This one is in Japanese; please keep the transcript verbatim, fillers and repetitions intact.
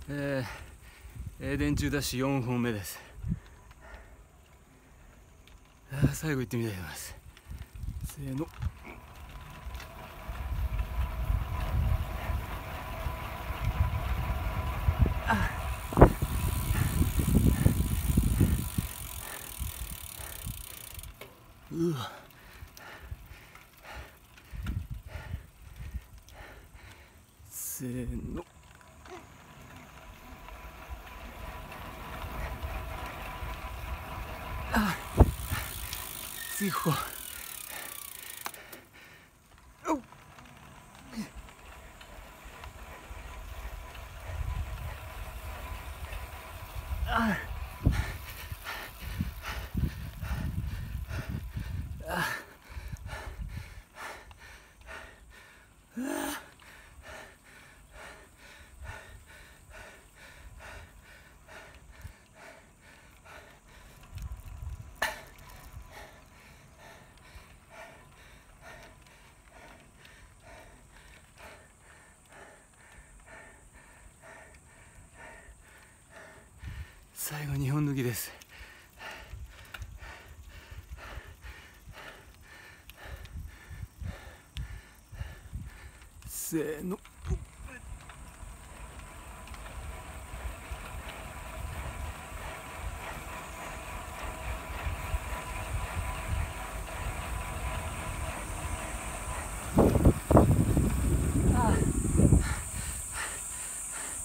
えー、電柱ダッシュよんほんめです。あ最後行ってみたいと思います。せーの。あうわせーの。あ次ここ。おっああ最後にほん抜きです。せーの。